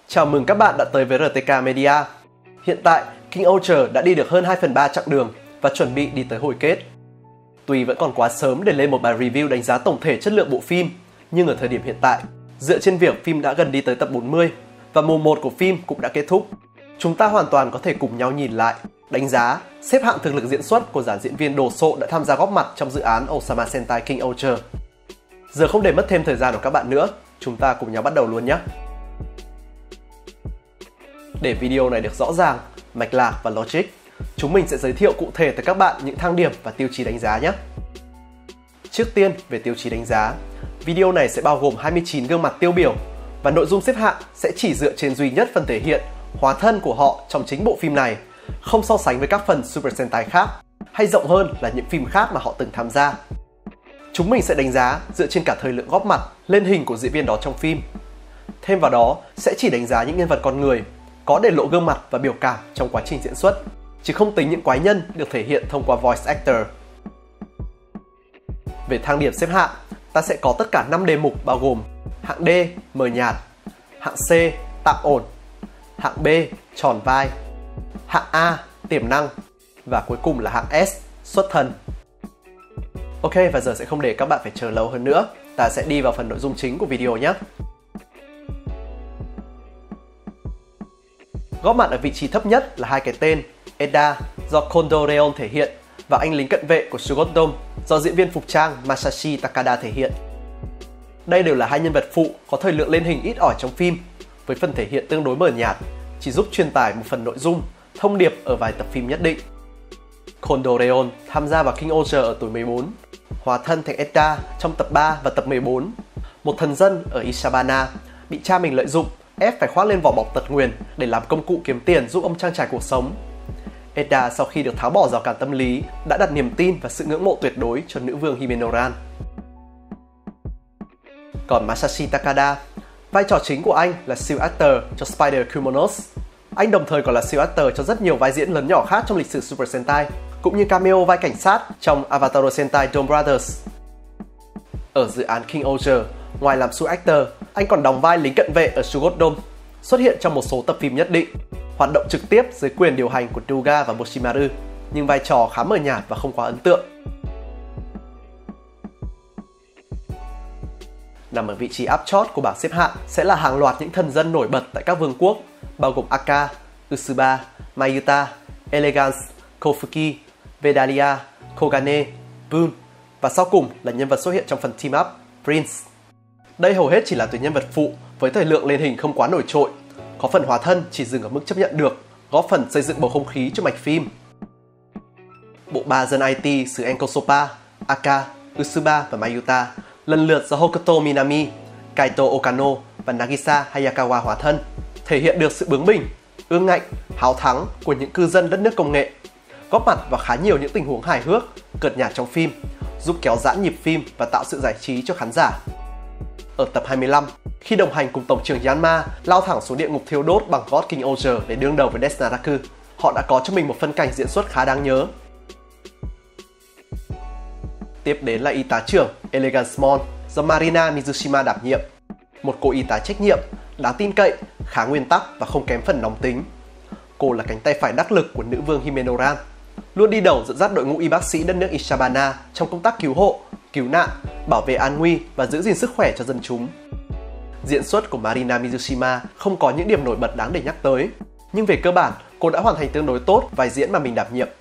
Chào mừng các bạn đã tới với RTK Media. Hiện tại, King Arthur đã đi được hơn 2/3 chặng đường và chuẩn bị đi tới hồi kết. Tuy vẫn còn quá sớm để lên một bài review đánh giá tổng thể chất lượng bộ phim, nhưng ở thời điểm hiện tại, dựa trên việc phim đã gần đi tới tập 40 và mùa 1 của phim cũng đã kết thúc, chúng ta hoàn toàn có thể cùng nhau nhìn lại, đánh giá, xếp hạng thực lực diễn xuất của dàn diễn viên đồ sộ đã tham gia góp mặt trong dự án Osama Sentai King Arthur. Giờ không để mất thêm thời gian của các bạn nữa, chúng ta cùng nhau bắt đầu luôn nhé! Để video này được rõ ràng, mạch lạc và logic, chúng mình sẽ giới thiệu cụ thể tới các bạn những thang điểm và tiêu chí đánh giá nhé. Trước tiên, về tiêu chí đánh giá, video này sẽ bao gồm 29 gương mặt tiêu biểu và nội dung xếp hạng sẽ chỉ dựa trên duy nhất phần thể hiện, hóa thân của họ trong chính bộ phim này, không so sánh với các phần Super Sentai khác, hay rộng hơn là những phim khác mà họ từng tham gia. Chúng mình sẽ đánh giá dựa trên cả thời lượng góp mặt, lên hình của diễn viên đó trong phim. Thêm vào đó, sẽ chỉ đánh giá những nhân vật con người, có để lộ gương mặt và biểu cảm trong quá trình diễn xuất, chứ không tính những quái nhân được thể hiện thông qua voice actor. Về thang điểm xếp hạng, ta sẽ có tất cả 5 đề mục bao gồm hạng D, mờ nhạt, hạng C, tạm ổn, hạng B, tròn vai, hạng A, tiềm năng và cuối cùng là hạng S, xuất thân. Ok, và giờ sẽ không để các bạn phải chờ lâu hơn nữa, ta sẽ đi vào phần nội dung chính của video nhé. Góp mặt ở vị trí thấp nhất là hai cái tên Eda do Kondo Reon thể hiện và anh lính cận vệ của Shugodom do diễn viên phục trang Masashi Takada thể hiện. Đây đều là hai nhân vật phụ có thời lượng lên hình ít ỏi trong phim, với phần thể hiện tương đối mờ nhạt, chỉ giúp truyền tải một phần nội dung, thông điệp ở vài tập phim nhất định. Kondo Reon tham gia vào King Arthur ở tuổi 14, hóa thân thành Eda trong tập 3 và tập 14, một thần dân ở Ishabana bị cha mình lợi dụng, ép phải khoác lên vỏ bọc tật nguyền để làm công cụ kiếm tiền giúp ông trang trải cuộc sống. Eda sau khi được tháo bỏ rào cản tâm lý đã đặt niềm tin và sự ngưỡng mộ tuyệt đối cho nữ vương Himenoran. Còn Masashi Takada, vai trò chính của anh là siêu actor cho Spider Kumonos. Anh đồng thời còn là siêu actor cho rất nhiều vai diễn lớn nhỏ khác trong lịch sử Super Sentai, cũng như cameo vai cảnh sát trong Avatar Sentai Dome Brothers. Ở dự án King Arthur, ngoài làm siêu actor, anh còn đóng vai lính cận vệ ở Shugodom, xuất hiện trong một số tập phim nhất định, hoạt động trực tiếp dưới quyền điều hành của Douga và Moshimaru, nhưng vai trò khá mờ nhạt và không quá ấn tượng. Nằm ở vị trí áp chót của bảng xếp hạng sẽ là hàng loạt những thần dân nổi bật tại các vương quốc, bao gồm Aka, Usuba, Mayuta, Elegance, Kofuki, Vedalia, Kogane, Boon và sau cùng là nhân vật xuất hiện trong phần team up, Prince. Đây hầu hết chỉ là tuyến nhân vật phụ với thời lượng lên hình không quá nổi trội, có phần hóa thân chỉ dừng ở mức chấp nhận được, góp phần xây dựng bầu không khí cho mạch phim. Bộ ba dân IT xứ Enkosopa, Aka, Usuba và Mayuta lần lượt do Hokuto Minami, Kaito Okano và Nagisa Hayakawa hóa thân, thể hiện được sự bướng bỉnh, ương ngạnh, háo thắng của những cư dân đất nước công nghệ, góp mặt vào khá nhiều những tình huống hài hước, cợt nhạt trong phim, giúp kéo giãn nhịp phim và tạo sự giải trí cho khán giả. Ở tập 25, khi đồng hành cùng tổng trưởng Yanma lao thẳng xuống địa ngục thiêu đốt bằng God King Arthur để đương đầu với Death Naraku, họ đã có cho mình một phân cảnh diễn xuất khá đáng nhớ. Tiếp đến là y tá trưởng Elegance Mon do Marina Mizushima đảm nhiệm, một cô y tá trách nhiệm, đáng tin cậy, khá nguyên tắc và không kém phần nóng tính. Cô là cánh tay phải đắc lực của nữ vương Himenoran, luôn đi đầu dẫn dắt đội ngũ y bác sĩ đất nước Ishabana trong công tác cứu hộ, cứu nạn, bảo vệ an nguy và giữ gìn sức khỏe cho dân chúng. Diễn xuất của Marina Mizushima không có những điểm nổi bật đáng để nhắc tới, nhưng về cơ bản, cô đã hoàn thành tương đối tốt vai diễn mà mình đảm nhiệm.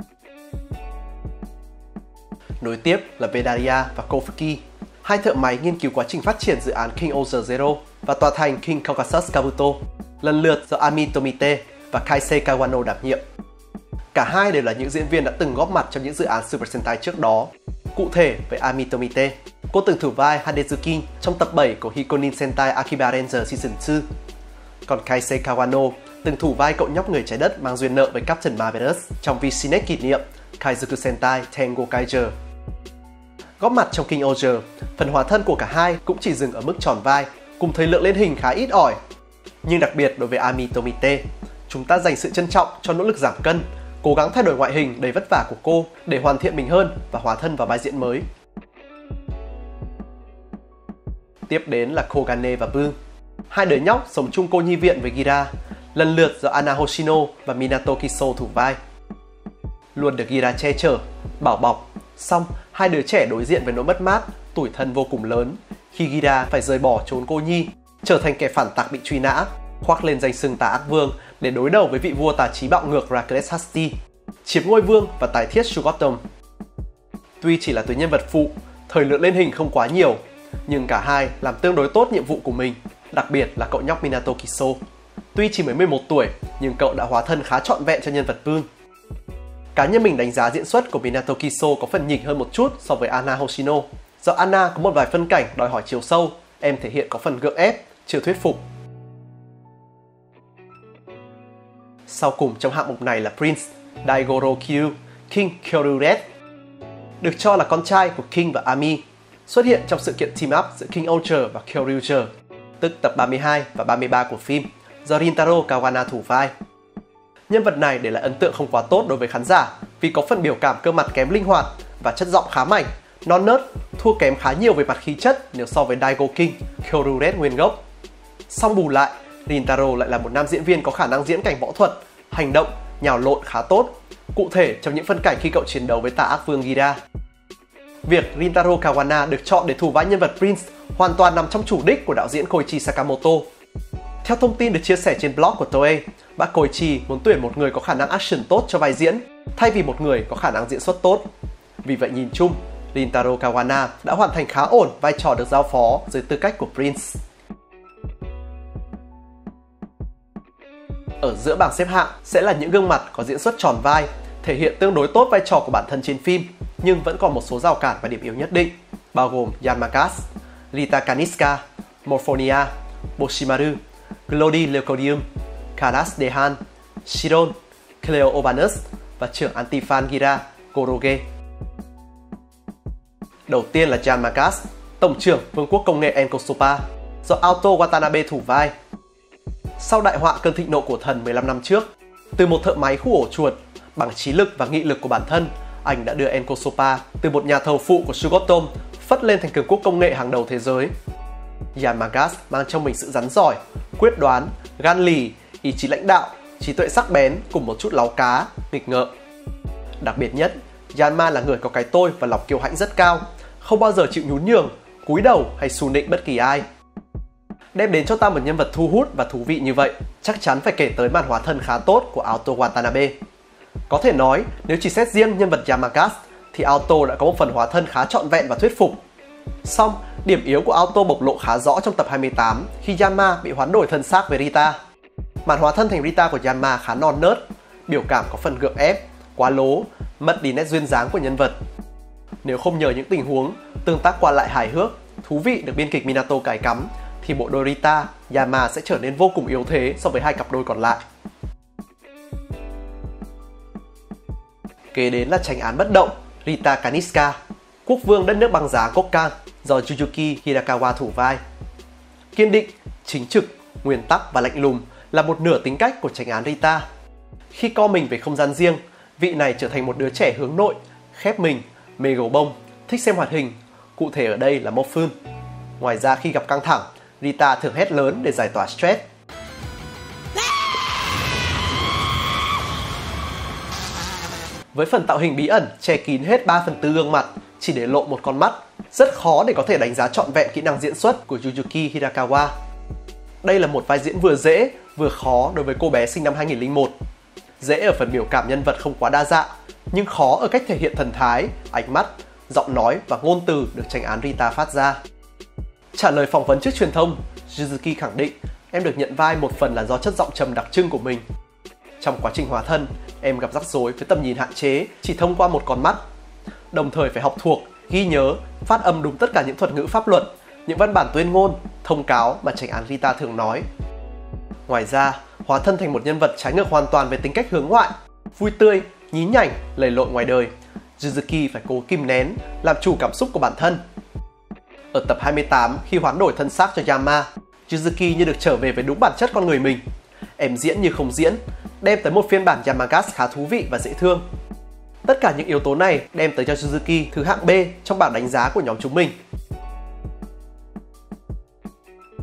Nối tiếp là Vedalia và Kofuki, hai thợ máy nghiên cứu quá trình phát triển dự án King Arthur Zero và tòa thành King Caucasus Kabuto, lần lượt do Ami Tomite và Kaisei Kawano đảm nhiệm. Cả hai đều là những diễn viên đã từng góp mặt trong những dự án Super Sentai trước đó. Cụ thể với Ami Tomite, cô từng thủ vai Hadezuki trong tập 7 của Hikonin Sentai Akiba Ranger Season 2. Còn Kaisei Kawano từng thủ vai cậu nhóc người trái đất mang duyên nợ với Captain Marvelous trong V-Snake kỷ niệm Kaizoku Sentai Tengo Kaiger. Góp mặt trong King Arthur, phần hóa thân của cả hai cũng chỉ dừng ở mức tròn vai, cùng thời lượng lên hình khá ít ỏi. Nhưng đặc biệt đối với Ami Tomite, chúng ta dành sự trân trọng cho nỗ lực giảm cân, cố gắng thay đổi ngoại hình đầy vất vả của cô để hoàn thiện mình hơn và hóa thân vào vai diễn mới. Tiếp đến là Kogane và Boon. Hai đứa nhóc sống chung cô nhi viện với Gira, lần lượt do Anna Hoshino và Minato Kiso thủ vai. Luôn được Gira che chở, bảo bọc, song hai đứa trẻ đối diện với nỗi mất mát, tủi thân vô cùng lớn khi Gira phải rời bỏ chốn cô nhi, trở thành kẻ phản tặc bị truy nã, khoác lên danh xưng tà ác vương để đối đầu với vị vua tà chí bạo ngược Heracles Hasti, chiếm ngôi vương và tái thiết Shugotom. Tuy chỉ là tuyến nhân vật phụ, thời lượng lên hình không quá nhiều, nhưng cả hai làm tương đối tốt nhiệm vụ của mình, đặc biệt là cậu nhóc Minato Kiso. Tuy chỉ mới 11 tuổi, nhưng cậu đã hóa thân khá trọn vẹn cho nhân vật vương. Cá nhân mình đánh giá diễn xuất của Minato Kiso có phần nhỉnh hơn một chút so với Anna Hoshino. Do Anna có một vài phân cảnh đòi hỏi chiều sâu, em thể hiện có phần gượng ép, chưa thuyết phục. Sau cùng trong hạng mục này là Prince Daigoro Kiryu, King Kyoryuret. Được cho là con trai của King và Ami, xuất hiện trong sự kiện team up giữa King Ultra và Kyoryuger, tức tập 32 và 33 của phim, do Rintaro Kawana thủ vai. Nhân vật này để lại ấn tượng không quá tốt đối với khán giả vì có phần biểu cảm cơ mặt kém linh hoạt và chất giọng khá mảnh, non nớt, thua kém khá nhiều về mặt khí chất nếu so với Daigo King, Kyoryuret nguyên gốc. Song bù lại, Rintaro lại là một nam diễn viên có khả năng diễn cảnh võ thuật, hành động, nhào lộn khá tốt, cụ thể trong những phân cảnh khi cậu chiến đấu với tà ác vương Gira. Việc Rintaro Kawana được chọn để thủ vai nhân vật Prince hoàn toàn nằm trong chủ đích của đạo diễn Koichi Sakamoto. Theo thông tin được chia sẻ trên blog của Toei, bác Koichi muốn tuyển một người có khả năng action tốt cho vai diễn, thay vì một người có khả năng diễn xuất tốt. Vì vậy nhìn chung, Rintaro Kawana đã hoàn thành khá ổn vai trò được giao phó dưới tư cách của Prince. Ở giữa bảng xếp hạng sẽ là những gương mặt có diễn xuất tròn vai, thể hiện tương đối tốt vai trò của bản thân trên phim, nhưng vẫn còn một số rào cản và điểm yếu nhất định, bao gồm Yanmagas, Rita Kaniska, Morphonia, Boshimaru, Glody Leucodium, Karas Dehan, Shiron, Cleo Obanus và trưởng Antifan Gira, Koroge. Đầu tiên là Yanmagas, tổng trưởng Vương quốc công nghệ Enkosopa, do Aoto Watanabe thủ vai. Sau đại họa cơn thịnh nộ của thần 15 năm trước, từ một thợ máy khu ổ chuột, bằng trí lực và nghị lực của bản thân, anh đã đưa Enkosopa từ một nhà thầu phụ của Shugotom phất lên thành cường quốc công nghệ hàng đầu thế giới. Yanmagas mang trong mình sự rắn giỏi, quyết đoán, gan lì, ý chí lãnh đạo, trí tuệ sắc bén cùng một chút láu cá, nghịch ngợm. Đặc biệt nhất, Yanma là người có cái tôi và lòng kiêu hãnh rất cao, không bao giờ chịu nhún nhường, cúi đầu hay xù nịnh bất kỳ ai. Đem đến cho ta một nhân vật thu hút và thú vị như vậy, chắc chắn phải kể tới màn hóa thân khá tốt của Aoto Watanabe. Có thể nói, nếu chỉ xét riêng nhân vật Yanmagas, thì Aoto đã có một phần hóa thân khá trọn vẹn và thuyết phục. Song, điểm yếu của Aoto bộc lộ khá rõ trong tập 28 khi Yanma bị hoán đổi thân xác với Rita. Màn hóa thân thành Rita của Yanma khá non nớt, biểu cảm có phần gượng ép, quá lố, mất đi nét duyên dáng của nhân vật. Nếu không nhờ những tình huống tương tác qua lại hài hước, thú vị được biên kịch Minato cài cắm, thì bộ đôi Rita, Yanma sẽ trở nên vô cùng yếu thế so với hai cặp đôi còn lại. Kế đến là tránh án bất động Rita Kaniska, quốc vương đất nước băng giá Kokkan, do Yuyuki Hirakawa thủ vai. Kiên định, chính trực, nguyên tắc và lạnh lùng là một nửa tính cách của tránh án Rita. Khi co mình về không gian riêng, vị này trở thành một đứa trẻ hướng nội, khép mình, mê gấu bông, thích xem hoạt hình, cụ thể ở đây là Mofun. Ngoài ra khi gặp căng thẳng, Rita thường hét lớn để giải tỏa stress. Với phần tạo hình bí ẩn che kín hết 3/4 gương mặt, chỉ để lộ một con mắt, rất khó để có thể đánh giá trọn vẹn kỹ năng diễn xuất của Yuyuki Hirakawa. Đây là một vai diễn vừa dễ, vừa khó đối với cô bé sinh năm 2001. Dễ ở phần biểu cảm nhân vật không quá đa dạng, nhưng khó ở cách thể hiện thần thái, ánh mắt, giọng nói và ngôn từ được tránh án Rita phát ra. Trả lời phỏng vấn trước truyền thông, Yuzuki khẳng định em được nhận vai một phần là do chất giọng trầm đặc trưng của mình. Trong quá trình hóa thân, em gặp rắc rối với tầm nhìn hạn chế chỉ thông qua một con mắt. Đồng thời phải học thuộc, ghi nhớ, phát âm đúng tất cả những thuật ngữ pháp luật, những văn bản tuyên ngôn, thông cáo mà tránh án Rita thường nói. Ngoài ra, hóa thân thành một nhân vật trái ngược hoàn toàn về tính cách hướng ngoại, vui tươi, nhí nhảnh, lầy lội ngoài đời, Yuzuki phải cố kìm nén, làm chủ cảm xúc của bản thân. Ở tập 28, khi hoán đổi thân xác cho Yanma, Yuzuki như được trở về với đúng bản chất con người mình. Em diễn như không diễn, đem tới một phiên bản Yanmagas khá thú vị và dễ thương. Tất cả những yếu tố này đem tới cho Yuzuki thứ hạng B trong bảng đánh giá của nhóm chúng mình.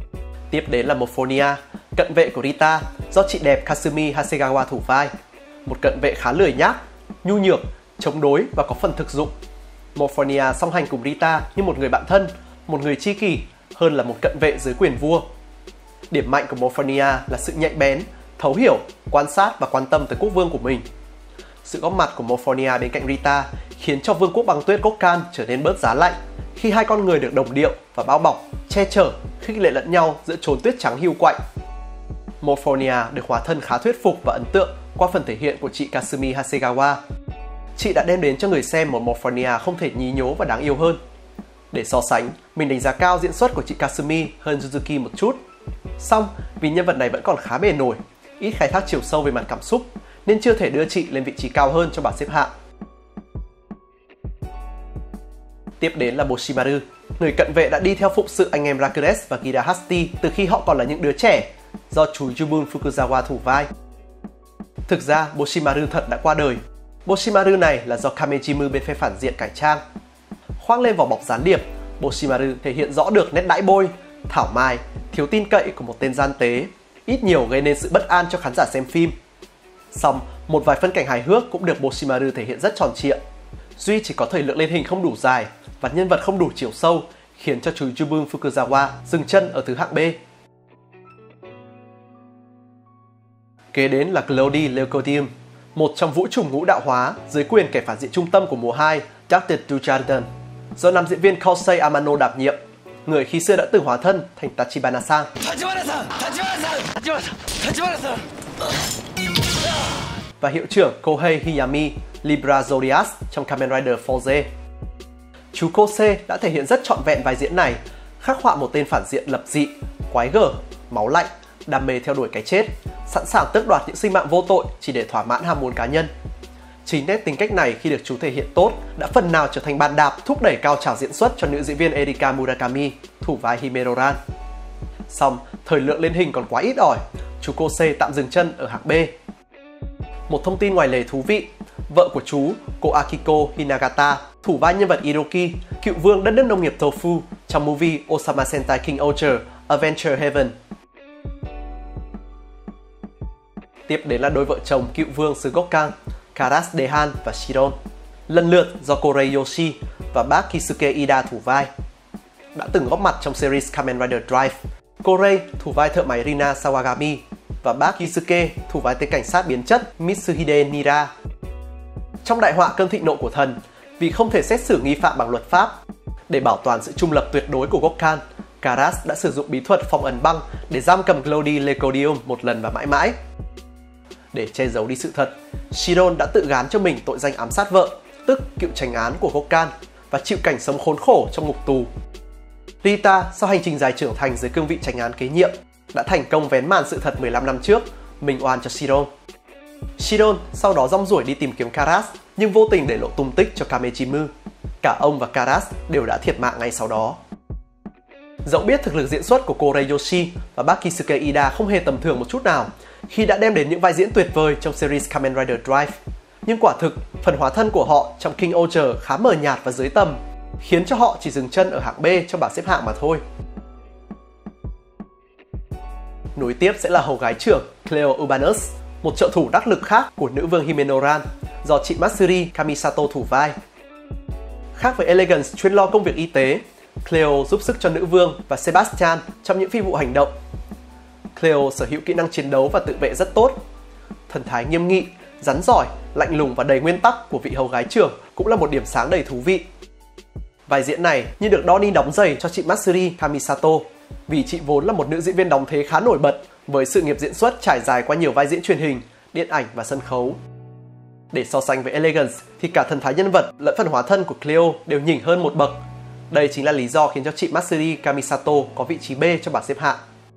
Tiếp đến là Morphonia, cận vệ của Rita, do chị đẹp Kasumi Hasegawa thủ vai. Một cận vệ khá lười nhác, nhu nhược, chống đối và có phần thực dụng. Morphonia song hành cùng Rita như một người bạn thân, một người tri kỷ hơn là một cận vệ dưới quyền vua. Điểm mạnh của Morphonia là sự nhạy bén, thấu hiểu, quan sát và quan tâm tới quốc vương của mình. Sự góp mặt của Morphonia bên cạnh Rita khiến cho vương quốc băng tuyết Gokkan trở nên bớt giá lạnh khi hai con người được đồng điệu và bao bọc, che chở, khích lệ lẫn nhau giữa chốn tuyết trắng hiu quạnh. Morphonia được hóa thân khá thuyết phục và ấn tượng qua phần thể hiện của chị Kasumi Hasegawa. Chị đã đem đến cho người xem một Morphonia không thể nhí nhố và đáng yêu hơn. Để so sánh, mình đánh giá cao diễn xuất của chị Kasumi hơn Yuzuki một chút. Song, vì nhân vật này vẫn còn khá bề nổi, ít khai thác chiều sâu về mặt cảm xúc, nên chưa thể đưa chị lên vị trí cao hơn trong bảng xếp hạng. Tiếp đến là Boshimaru, người cận vệ đã đi theo phụng sự anh em Rakudes và Kidahasti từ khi họ còn là những đứa trẻ, do chú Yubun Fukuzawa thủ vai. Thực ra, Boshimaru thật đã qua đời. Boshimaru này là do Kamejimu bên phe phản diện cải trang. Khoác lên vỏ bọc gián điệp, Boshimaru thể hiện rõ được nét đãi bôi, thảo mai, thiếu tin cậy của một tên gian tế, ít nhiều gây nên sự bất an cho khán giả xem phim. Song, một vài phân cảnh hài hước cũng được Boshimaru thể hiện rất tròn trịa. Duy chỉ có thời lượng lên hình không đủ dài và nhân vật không đủ chiều sâu, khiến cho chú Yubun Fukuzawa dừng chân ở thứ hạng B. Kế đến là Cloudy Leocodium, một trong vũ trùng ngũ đạo hóa dưới quyền kẻ phản diện trung tâm của mùa 2, Dr. Dujardin, do nam diễn viên Kosei Amano đảm nhiệm, người khi xưa đã từng hóa thân thành Tachibana-san. Và hiệu trưởng Kohei Hiyami Libra Zodias trong Kamen Rider Fourze. Chú Kose đã thể hiện rất trọn vẹn vai diễn này, khắc họa một tên phản diện lập dị, quái gở, máu lạnh, đam mê theo đuổi cái chết, sẵn sàng tước đoạt những sinh mạng vô tội chỉ để thỏa mãn ham muốn cá nhân. Chính nét tính cách này khi được chú thể hiện tốt đã phần nào trở thành bàn đạp thúc đẩy cao trào diễn xuất cho nữ diễn viên Erika Murakami thủ vai Himeno Ran. Song, thời lượng lên hình còn quá ít ỏi, chú Kose tạm dừng chân ở hạng B. Một thông tin ngoài lề thú vị, vợ của chú, cô Akiko Hinagata, thủ vai nhân vật Hiroki, cựu vương đất nước nông nghiệp Tofu trong movie Osama Sentai King Ultra Adventure Heaven. Tiếp đến là đôi vợ chồng cựu vương xứ Gokkan, Karas Dehan và Shiron, lần lượt do Korei Yoshi và bác Kisuke Ida thủ vai. Đã từng góp mặt trong series Kamen Rider Drive, Korei thủ vai thợ máy Rina Sawagami và bác Kisuke thủ vai tên cảnh sát biến chất Mitsuhide Nira. Trong đại họa cơn thịnh nộ của thần, vì không thể xét xử nghi phạm bằng luật pháp, để bảo toàn sự trung lập tuyệt đối của Gokkan, Karas đã sử dụng bí thuật phong ấn băng để giam cầm Cloudy Leocodium một lần và mãi mãi. Để che giấu đi sự thật, Shiron đã tự gán cho mình tội danh ám sát vợ, tức cựu chánh án của Gokkan, và chịu cảnh sống khốn khổ trong ngục tù. Rita, sau hành trình dài trưởng thành dưới cương vị chánh án kế nhiệm, đã thành công vén màn sự thật 15 năm trước, minh oan cho Shiron. Shiron sau đó rong ruổi đi tìm kiếm Karas, nhưng vô tình để lộ tung tích cho Kamejimu. Cả ông và Karas đều đã thiệt mạng ngay sau đó. Dẫu biết thực lực diễn xuất của Korei Yoshi và bác Kisuke Ida không hề tầm thường một chút nào khi đã đem đến những vai diễn tuyệt vời trong series Kamen Rider Drive, nhưng quả thực phần hóa thân của họ trong King Ultra khá mờ nhạt và dưới tầm, khiến cho họ chỉ dừng chân ở hạng B trong bảng xếp hạng mà thôi. Nối tiếp sẽ là hầu gái trưởng Cleo Urbanus, một trợ thủ đắc lực khác của nữ vương Himeno Ran, do chị Matsuri Kamisato thủ vai. Khác với Elegance chuyên lo công việc y tế, Cleo giúp sức cho nữ vương và Sebastian trong những phi vụ hành động. Cleo sở hữu kỹ năng chiến đấu và tự vệ rất tốt. Thần thái nghiêm nghị, rắn giỏi, lạnh lùng và đầy nguyên tắc của vị hầu gái trưởng cũng là một điểm sáng đầy thú vị. Vai diễn này như được Donnie đóng giày cho chị Matsuri Kamisato, vì chị vốn là một nữ diễn viên đóng thế khá nổi bật với sự nghiệp diễn xuất trải dài qua nhiều vai diễn truyền hình, điện ảnh và sân khấu. Để so sánh với Elegance thì cả thần thái nhân vật lẫn phần hóa thân của Cleo đều nhỉnh hơn một bậc. Đây chính là lý do khiến cho chị Matsuri Kamisato có vị trí B trong bảng xếp hạng.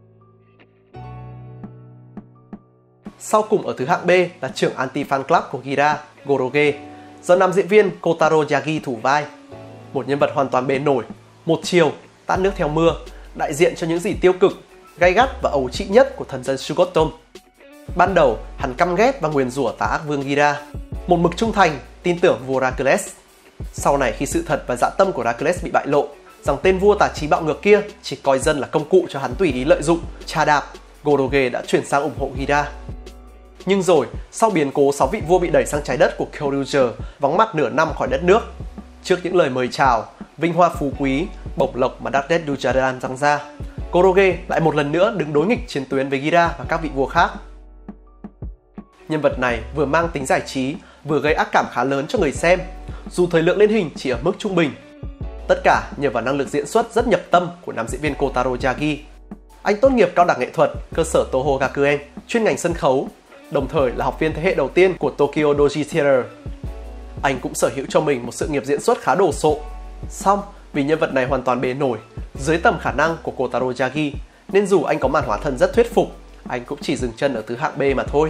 Sau cùng ở thứ hạng B là trưởng anti-fan club của Gira, Goroge, do nam diễn viên Kotaro Yagi thủ vai. Một nhân vật hoàn toàn bề nổi, một chiều, tát nước theo mưa, đại diện cho những gì tiêu cực, gay gắt và ấu trĩ nhất của thần dân Shugotom. Ban đầu, hắn căm ghét và nguyền rủa tà ác vương Gira, một mực trung thành, tin tưởng vua Hercules. Sau này khi sự thật và dã tâm của Hercules bị bại lộ, rằng tên vua tà chí bạo ngược kia chỉ coi dân là công cụ cho hắn tùy ý lợi dụng, chà đạp, Goroge đã chuyển sang ủng hộ Gira. Nhưng rồi, sau biến cố 6 vị vua bị đẩy sang trái đất của Kyoryuger vắng mặt nửa năm khỏi đất nước, trước những lời mời chào, vinh hoa phú quý, bổng lộc mà Dardet Dujaran giăng ra, Goroge lại một lần nữa đứng đối nghịch chiến tuyến với Gira và các vị vua khác. Nhân vật này vừa mang tính giải trí, vừa gây ác cảm khá lớn cho người xem, dù thời lượng lên hình chỉ ở mức trung bình. Tất cả nhờ vào năng lực diễn xuất rất nhập tâm của nam diễn viên Kotaro Yagi. Anh tốt nghiệp cao đẳng nghệ thuật cơ sở Toho Gakuen, chuyên ngành sân khấu, đồng thời là học viên thế hệ đầu tiên của Tokyo Doji Theater. Anh cũng sở hữu cho mình một sự nghiệp diễn xuất khá đồ sộ. Song vì nhân vật này hoàn toàn bề nổi, dưới tầm khả năng của Kotaro Yagi, nên dù anh có màn hóa thân rất thuyết phục, anh cũng chỉ dừng chân ở thứ hạng B mà thôi.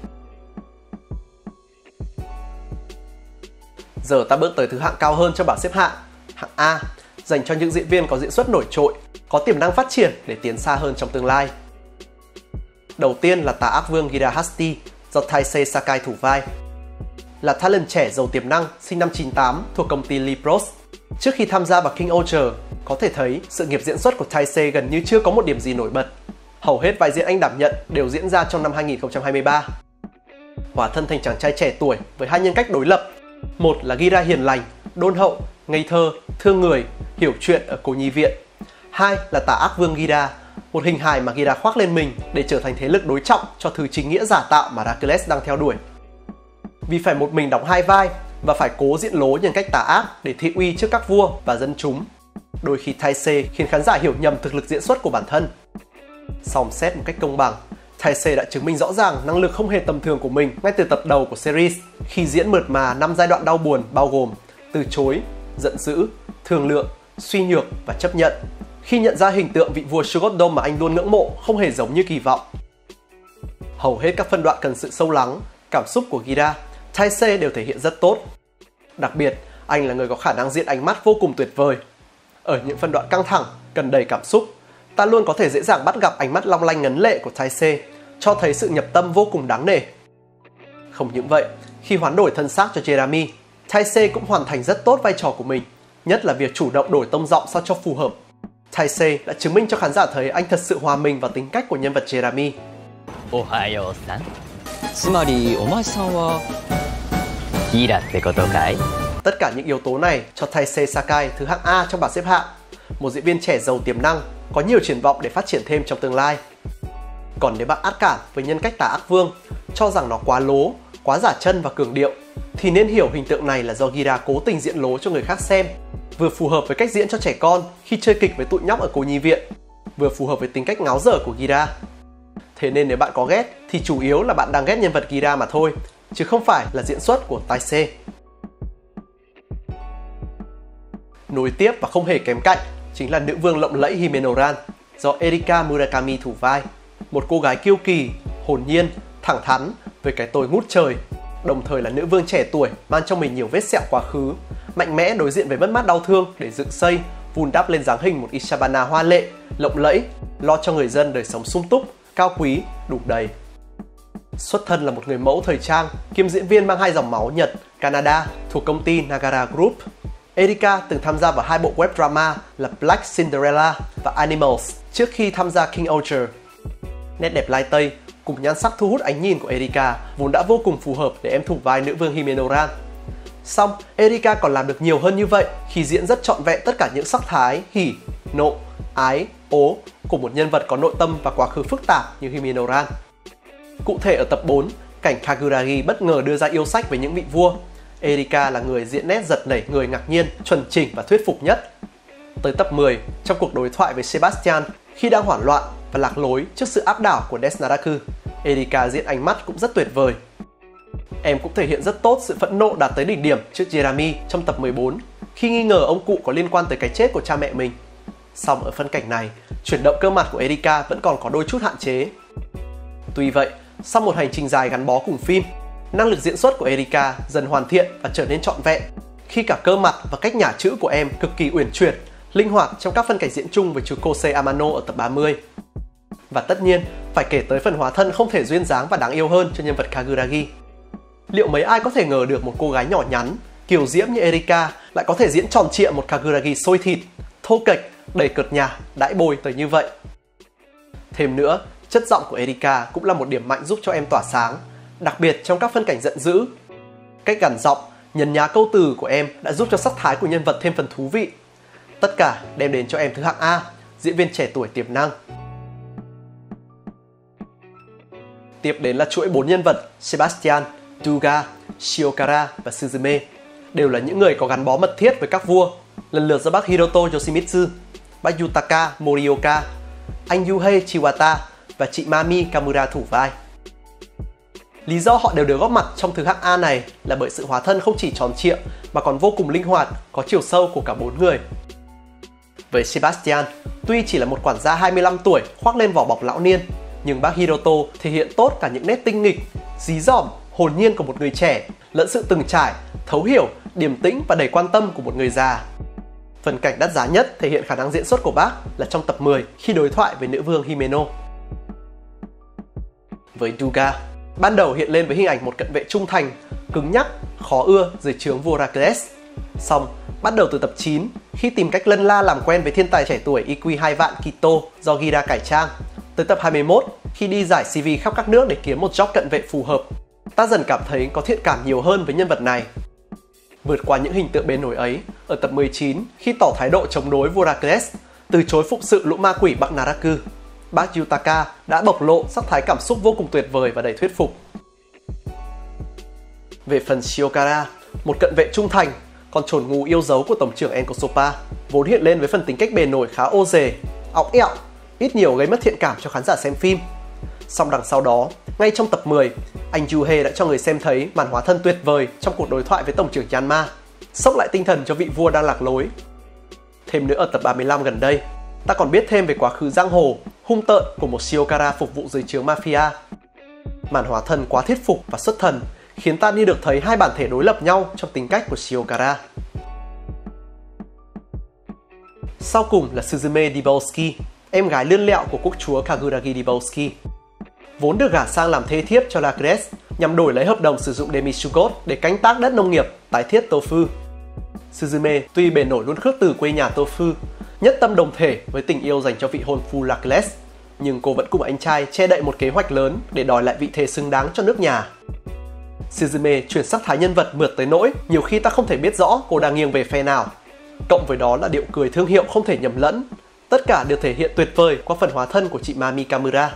Giờ ta bước tới thứ hạng cao hơn trong bảng xếp hạng, hạng A, dành cho những diễn viên có diễn xuất nổi trội, có tiềm năng phát triển để tiến xa hơn trong tương lai. Đầu tiên là tà ác vương Gira Hasti do Taisei Sakai thủ vai. Là talent trẻ giàu tiềm năng sinh năm 98 thuộc công ty Lee Pros. Trước khi tham gia vào King Archer, có thể thấy sự nghiệp diễn xuất của Taisei gần như chưa có một điểm gì nổi bật. Hầu hết vai diễn anh đảm nhận đều diễn ra trong năm 2023. Hóa thân thành chàng trai trẻ tuổi với hai nhân cách đối lập. Một là Gira hiền lành, đôn hậu, ngây thơ, thương người, hiểu chuyện ở cô nhi viện. Hai là tà ác vương Gira, một hình hài mà Gira khoác lên mình để trở thành thế lực đối trọng cho thứ chính nghĩa giả tạo mà Hercules đang theo đuổi. Vì phải một mình đóng hai vai và phải cố diễn lố nhân cách tà ác để thị uy trước các vua và dân chúng, đôi khi Taisei khiến khán giả hiểu nhầm thực lực diễn xuất của bản thân. Song xét một cách công bằng, Taisei đã chứng minh rõ ràng năng lực không hề tầm thường của mình ngay từ tập đầu của series khi diễn mượt mà 5 giai đoạn đau buồn bao gồm từ chối, giận dữ, thương lượng, suy nhược và chấp nhận. Khi nhận ra hình tượng vị vua Sugar Dome mà anh luôn ngưỡng mộ không hề giống như kỳ vọng. Hầu hết các phân đoạn cần sự sâu lắng, cảm xúc của Gira, Taisei đều thể hiện rất tốt. Đặc biệt, anh là người có khả năng diễn ánh mắt vô cùng tuyệt vời. Ở những phân đoạn căng thẳng, cần đầy cảm xúc, ta luôn có thể dễ dàng bắt gặp ánh mắt long lanh ngấn lệ của Taisei, cho thấy sự nhập tâm vô cùng đáng nể. Không những vậy, khi hoán đổi thân xác cho Jeremy, Taisei cũng hoàn thành rất tốt vai trò của mình, nhất là việc chủ động đổi tông giọng sao cho phù hợp. Taisei đã chứng minh cho khán giả thấy anh thật sự hòa mình vào tính cách của nhân vật Jeremy. Ohayo-san. Tsumari, omae-san wa Gira tte koto kai? Tất cả những yếu tố này cho Taisei Sakai thứ hạng A trong bảng xếp hạng, một diễn viên trẻ giàu tiềm năng, có nhiều triển vọng để phát triển thêm trong tương lai. Còn nếu bạn ác cảm với nhân cách tà ác vương, cho rằng nó quá lố, quá giả chân và cường điệu, thì nên hiểu hình tượng này là do Gira cố tình diễn lố cho người khác xem, vừa phù hợp với cách diễn cho trẻ con khi chơi kịch với tụi nhóc ở cô nhi viện, vừa phù hợp với tính cách ngáo dở của Gira. Thế nên nếu bạn có ghét thì chủ yếu là bạn đang ghét nhân vật Gira mà thôi, chứ không phải là diễn xuất của Taisei. Nối tiếp và không hề kém cạnh chính là nữ vương lộng lẫy Himenoran do Erika Murakami thủ vai, một cô gái kiêu kỳ, hồn nhiên, thẳng thắn với cái tôi ngút trời, đồng thời là nữ vương trẻ tuổi mang trong mình nhiều vết sẹo quá khứ, mạnh mẽ đối diện với mất mát đau thương để dựng xây, vun đắp lên dáng hình một Isabana hoa lệ, lộng lẫy, lo cho người dân đời sống sung túc, cao quý, đủ đầy. Xuất thân là một người mẫu thời trang, kiêm diễn viên mang hai dòng máu Nhật, Canada thuộc công ty Nagara Group. Erika từng tham gia vào hai bộ web drama là Black Cinderella và Animals trước khi tham gia King Archer. Nét đẹp lai tây cùng nhan sắc thu hút ánh nhìn của Erika vốn đã vô cùng phù hợp để em thủ vai nữ vương Himenoran. Song, Erika còn làm được nhiều hơn như vậy khi diễn rất trọn vẹn tất cả những sắc thái hỉ, nộ, ái, ố của một nhân vật có nội tâm và quá khứ phức tạp như Himenoran. Cụ thể ở tập 4, cảnh Kaguragi bất ngờ đưa ra yêu sách với những vị vua, Erika là người diễn nét giật nảy người ngạc nhiên, chuẩn chỉnh và thuyết phục nhất. Tới tập 10, trong cuộc đối thoại với Sebastian khi đang hoảng loạn và lạc lối trước sự áp đảo của Desnaraku, Erika diễn ánh mắt cũng rất tuyệt vời. Em cũng thể hiện rất tốt sự phẫn nộ đạt tới đỉnh điểm trước Jeremy trong tập 14 khi nghi ngờ ông cụ có liên quan tới cái chết của cha mẹ mình. Song ở phân cảnh này, chuyển động cơ mặt của Erika vẫn còn có đôi chút hạn chế. Tuy vậy, sau một hành trình dài gắn bó cùng phim, năng lực diễn xuất của Erika dần hoàn thiện và trở nên trọn vẹn khi cả cơ mặt và cách nhả chữ của em cực kỳ uyển chuyển, linh hoạt trong các phân cảnh diễn chung với chú Kosei Amano ở tập 30. Và tất nhiên, phải kể tới phần hóa thân không thể duyên dáng và đáng yêu hơn cho nhân vật Kaguragi. Liệu mấy ai có thể ngờ được một cô gái nhỏ nhắn, kiều diễm như Erika lại có thể diễn tròn trịa một Kaguragi sôi thịt, thô kệch, đầy cợt nhả, đãi bôi tới như vậy. Thêm nữa, chất giọng của Erika cũng là một điểm mạnh giúp cho em tỏa sáng, đặc biệt trong các phân cảnh giận dữ. Cách gằn giọng, nhấn nhá câu từ của em đã giúp cho sắc thái của nhân vật thêm phần thú vị. Tất cả đem đến cho em thứ hạng A, diễn viên trẻ tuổi tiềm năng. Tiếp đến là chuỗi 4 nhân vật Sebastian, Douga, Shiokara và Suzume, đều là những người có gắn bó mật thiết với các vua, lần lượt do bác Hiroto Yoshimitsu, bác Yutaka Morioka, anh Yuhei Chiwata và chị Mami Kamura thủ vai. Lý do họ đều được góp mặt trong thứ hạng A này là bởi sự hóa thân không chỉ tròn trịa mà còn vô cùng linh hoạt, có chiều sâu của cả 4 người. Với Sebastian, tuy chỉ là một quản gia 25 tuổi khoác lên vỏ bọc lão niên, nhưng bác Hiroto thể hiện tốt cả những nét tinh nghịch, dí dỏm, hồn nhiên của một người trẻ, lẫn sự từng trải, thấu hiểu, điềm tĩnh và đầy quan tâm của một người già. Phần cảnh đắt giá nhất thể hiện khả năng diễn xuất của bác là trong tập 10 khi đối thoại với nữ vương Himeno. Với Douga, ban đầu hiện lên với hình ảnh một cận vệ trung thành, cứng nhắc, khó ưa dưới trướng vua Heracles. Xong, bắt đầu từ tập 9, khi tìm cách lân la làm quen với thiên tài trẻ tuổi IQ 2 vạn Kito do Gira cải trang, tới tập 21, khi đi giải CV khắp các nước để kiếm một job cận vệ phù hợp, ta dần cảm thấy có thiện cảm nhiều hơn với nhân vật này. Vượt qua những hình tượng bề nổi ấy, ở tập 19, khi tỏ thái độ chống đối vua Heracles, từ chối phụng sự lũ ma quỷ Bắc Naraku, bác Yutaka đã bộc lộ sắc thái cảm xúc vô cùng tuyệt vời và đầy thuyết phục. Về phần Shiokara, một cận vệ trung thành, còn trồn ngu yêu dấu của tổng trưởng Enkosopa, vốn hiện lên với phần tính cách bề nổi khá ô dề, óng ẹo, ít nhiều gây mất thiện cảm cho khán giả xem phim. Song đằng sau đó, ngay trong tập 10, anh Yuhei đã cho người xem thấy màn hóa thân tuyệt vời trong cuộc đối thoại với tổng trưởng Yanma, sốc lại tinh thần cho vị vua đang lạc lối. Thêm nữa ở tập 35 gần đây, ta còn biết thêm về quá khứ giang hồ, hung tợn của một Shiokara phục vụ dưới trướng mafia. Màn hóa thân quá thuyết phục và xuất thần, khiến ta như được thấy hai bản thể đối lập nhau trong tính cách của Shiokara. Sau cùng là Suzume Dibowski, em gái lươn lẹo của quốc chúa Kaguragi Dibowski. Vốn được gả sang làm thê thiếp cho Heracles nhằm đổi lấy hợp đồng sử dụng Demisugot để canh tác đất nông nghiệp, tái thiết Tofu. Suzume tuy bề nổi luôn khước từ quê nhà Tofu, nhất tâm đồng thể với tình yêu dành cho vị hôn phu Heracles, nhưng cô vẫn cùng anh trai che đậy một kế hoạch lớn để đòi lại vị thế xứng đáng cho nước nhà. Suzume chuyển sắc thái nhân vật mượt tới nỗi nhiều khi ta không thể biết rõ cô đang nghiêng về phe nào. Cộng với đó là điệu cười thương hiệu không thể nhầm lẫn. Tất cả đều thể hiện tuyệt vời qua phần hóa thân của chị Mami Kamura.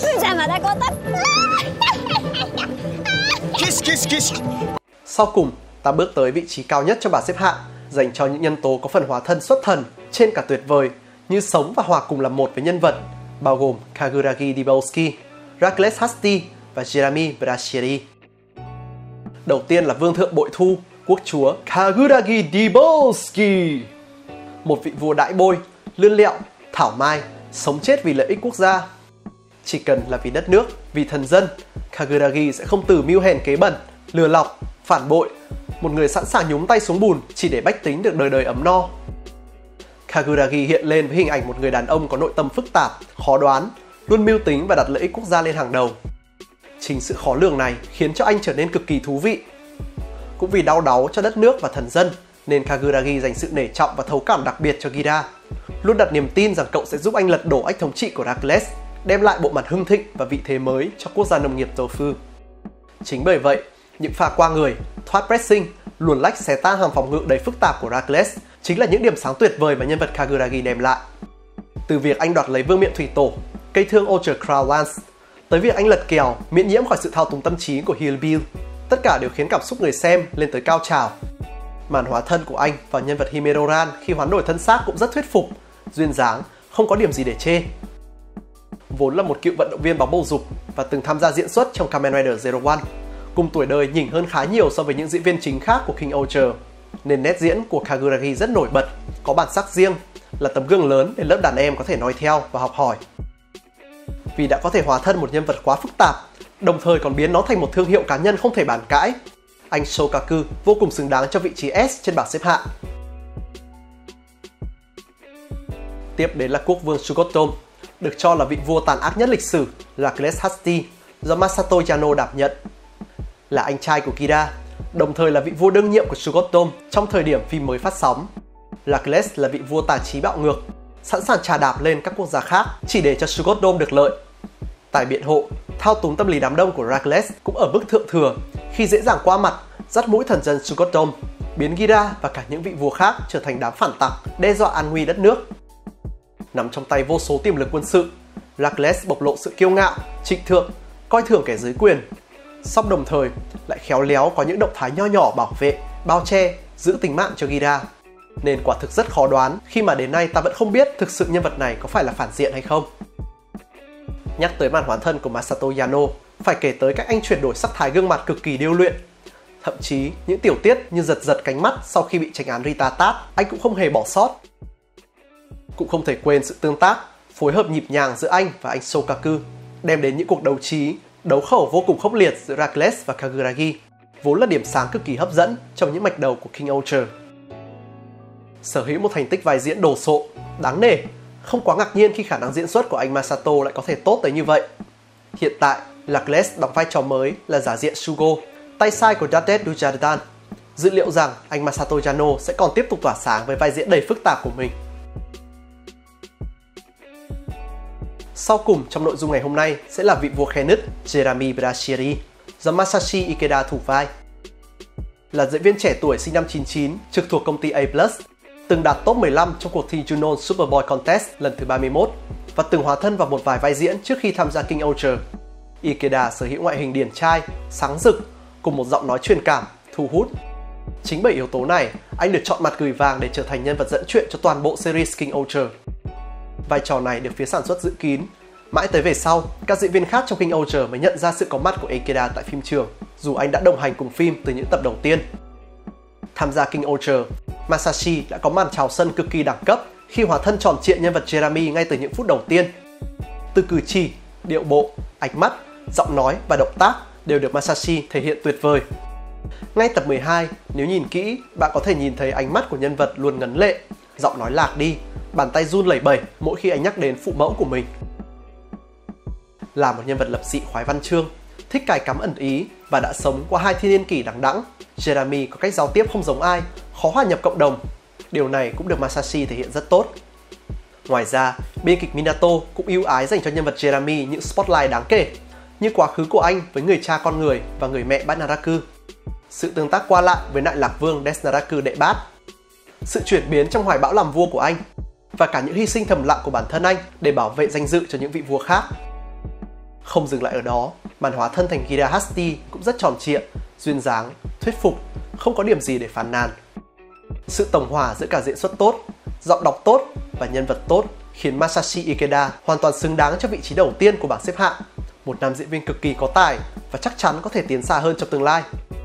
Sau cùng, ta bước tới vị trí cao nhất trong bảng xếp hạng, dành cho những nhân tố có phần hóa thân xuất thần, trên cả tuyệt vời, như sống và hòa cùng làm một với nhân vật, bao gồm Kaguragi Dibowski, Heracles Hasti và Jeremy Brashieri. Đầu tiên là vương thượng bội thu, quốc chúa Kaguragi Dibowski, một vị vua đãi bôi, lươn lẹo, thảo mai, sống chết vì lợi ích quốc gia. Chỉ cần là vì đất nước, vì thần dân, Kaguragi sẽ không từ mưu hèn kế bẩn, lừa lọc, phản bội, một người sẵn sàng nhúng tay xuống bùn chỉ để bách tính được đời đời ấm no. Kaguragi hiện lên với hình ảnh một người đàn ông có nội tâm phức tạp, khó đoán, luôn mưu tính và đặt lợi ích quốc gia lên hàng đầu. Chính sự khó lường này khiến cho anh trở nên cực kỳ thú vị. Cũng vì đau đáu cho đất nước và thần dân, nên Kaguragi dành sự nể trọng và thấu cảm đặc biệt cho Gira, luôn đặt niềm tin rằng cậu sẽ giúp anh lật đổ ách thống trị của Heracles, đem lại bộ mặt hưng thịnh và vị thế mới cho quốc gia nông nghiệp Tofu. Chính bởi vậy, những pha qua người, thoát pressing, luồn lách xé tan hàng phòng ngự đầy phức tạp của Heracles chính là những điểm sáng tuyệt vời mà nhân vật Kaguragi đem lại. Từ việc anh đoạt lấy vương miện thủy tổ, cây thương Ultra Crown Lance, tới việc anh lật kèo, miễn nhiễm khỏi sự thao túng tâm trí của Hillbill, tất cả đều khiến cảm xúc người xem lên tới cao trào. Màn hóa thân của anh vào nhân vật Himeroran khi hoán đổi thân xác cũng rất thuyết phục, duyên dáng, không có điểm gì để chê. Vốn là một cựu vận động viên bóng bầu dục và từng tham gia diễn xuất trong Kamen Rider Zero One, cùng tuổi đời nhỉnh hơn khá nhiều so với những diễn viên chính khác của King Ultra, nên nét diễn của Kaguragi rất nổi bật, có bản sắc riêng, là tấm gương lớn để lớp đàn em có thể noi theo và học hỏi. Vì đã có thể hóa thân một nhân vật quá phức tạp, đồng thời còn biến nó thành một thương hiệu cá nhân không thể bàn cãi, anh Shokaku vô cùng xứng đáng cho vị trí S trên bảng xếp hạng. Tiếp đến là quốc vương Shugotom, được cho là vị vua tàn ác nhất lịch sử, Heracles Hasti, do Masato Yano đảm nhận. Là anh trai của Kira, đồng thời là vị vua đương nhiệm của Shugotom trong thời điểm phim mới phát sóng. Heracles là vị vua tài trí bạo ngược, sẵn sàng chà đạp lên các quốc gia khác chỉ để cho Sugoddom được lợi. Tài biện hộ, thao túng tâm lý đám đông của Heracles cũng ở mức thượng thừa khi dễ dàng qua mặt, dắt mũi thần dân Sugoddom, biến Ghidra và cả những vị vua khác trở thành đám phản tặc, đe dọa an nguy đất nước. Nắm trong tay vô số tiềm lực quân sự, Heracles bộc lộ sự kiêu ngạo, trịnh thượng, coi thường kẻ dưới quyền, song đồng thời lại khéo léo có những động thái nho nhỏ bảo vệ, bao che, giữ tính mạng cho Ghidra. Nên quả thực rất khó đoán khi mà đến nay ta vẫn không biết thực sự nhân vật này có phải là phản diện hay không. Nhắc tới màn hóa thân của Masato Yano, phải kể tới cách anh chuyển đổi sắc thái gương mặt cực kỳ điêu luyện. Thậm chí những tiểu tiết như giật giật cánh mắt sau khi bị tránh án Rita tát, anh cũng không hề bỏ sót. Cũng không thể quên sự tương tác, phối hợp nhịp nhàng giữa anh và anh Shokaku, đem đến những cuộc đấu trí, đấu khẩu vô cùng khốc liệt giữa Heracles và Kaguragi, vốn là điểm sáng cực kỳ hấp dẫn trong những mạch đầu của King Arthur. Sở hữu một thành tích vai diễn đồ sộ, đáng nể, không quá ngạc nhiên khi khả năng diễn xuất của anh Masato lại có thể tốt tới như vậy. Hiện tại, Heracles đóng vai trò mới là giả diện Shugo, tay sai của Dadet Dujardhan. Dự liệu rằng anh Masato Yano sẽ còn tiếp tục tỏa sáng với vai diễn đầy phức tạp của mình. Sau cùng trong nội dung ngày hôm nay sẽ là vị vua khe nứt Jeremy Brashieri do Masashi Ikeda thủ vai. Là diễn viên trẻ tuổi sinh năm 99 trực thuộc công ty A+, từng đạt top 15 trong cuộc thi Junon Superboy Contest lần thứ 31 và từng hóa thân vào một vài vai diễn trước khi tham gia King Arthur. Ikeda sở hữu ngoại hình điển trai, sáng rực cùng một giọng nói truyền cảm, thu hút. Chính bởi yếu tố này, anh được chọn mặt gửi vàng để trở thành nhân vật dẫn chuyện cho toàn bộ series King Arthur. Vai trò này được phía sản xuất giữ kín. Mãi tới về sau, các diễn viên khác trong King Arthur mới nhận ra sự có mặt của Ikeda tại phim trường, dù anh đã đồng hành cùng phim từ những tập đầu tiên. Tham gia King Arthur, Masashi đã có màn chào sân cực kỳ đẳng cấp khi hóa thân tròn trịa nhân vật Jeremy ngay từ những phút đầu tiên. Từ cử chỉ, điệu bộ, ánh mắt, giọng nói và động tác đều được Masashi thể hiện tuyệt vời. Ngay tập 12, nếu nhìn kỹ, bạn có thể nhìn thấy ánh mắt của nhân vật luôn ngấn lệ, giọng nói lạc đi, bàn tay run lẩy bẩy mỗi khi anh nhắc đến phụ mẫu của mình. Là một nhân vật lập dị khoái văn chương, thích cài cắm ẩn ý và đã sống qua 2 thiên niên kỷ đằng đẵng, Jeremy có cách giao tiếp không giống ai, khó hòa nhập cộng đồng. Điều này cũng được Masashi thể hiện rất tốt. Ngoài ra, biên kịch Minato cũng ưu ái dành cho nhân vật Jeremy những spotlight đáng kể, như quá khứ của anh với người cha con người và người mẹ Bát Naraku, sự tương tác qua lại với Đại Lạc Vương Desnaraku đệ Bát, sự chuyển biến trong hoài bão làm vua của anh và cả những hy sinh thầm lặng của bản thân anh để bảo vệ danh dự cho những vị vua khác. Không dừng lại ở đó, màn hóa thân thành Ghidra Hasti cũng rất tròn trịa, duyên dáng, thuyết phục, không có điểm gì để phàn nàn. Sự tổng hòa giữa cả diễn xuất tốt, giọng đọc tốt và nhân vật tốt khiến Masashi Ikeda hoàn toàn xứng đáng cho vị trí đầu tiên của bảng xếp hạng, một nam diễn viên cực kỳ có tài và chắc chắn có thể tiến xa hơn trong tương lai.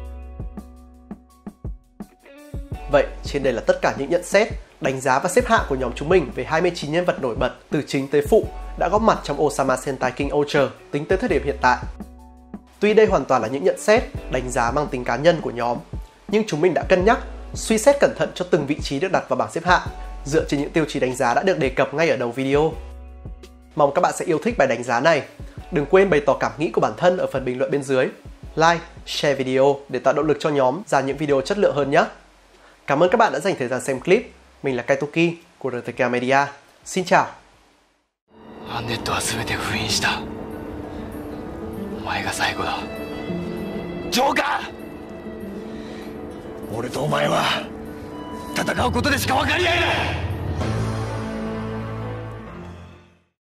Vậy, trên đây là tất cả những nhận xét, đánh giá và xếp hạng của nhóm chúng mình về 29 nhân vật nổi bật từ chính tới phụ đã góp mặt trong Osama Sentai King Arthur tính tới thời điểm hiện tại. Tuy đây hoàn toàn là những nhận xét, đánh giá mang tính cá nhân của nhóm, nhưng chúng mình đã cân nhắc, suy xét cẩn thận cho từng vị trí được đặt vào bảng xếp hạng, dựa trên những tiêu chí đánh giá đã được đề cập ngay ở đầu video. Mong các bạn sẽ yêu thích bài đánh giá này. Đừng quên bày tỏ cảm nghĩ của bản thân ở phần bình luận bên dưới. Like, share video để tạo động lực cho nhóm ra những video chất lượng hơn nhé. Cảm ơn các bạn đã dành thời gian xem clip. Mình là Kaitoki của RTK Media. Xin chào. アンネットは全て封印した。お前が最後だ。ジョーカー。俺とお前は戦うことでしか分かり合えない。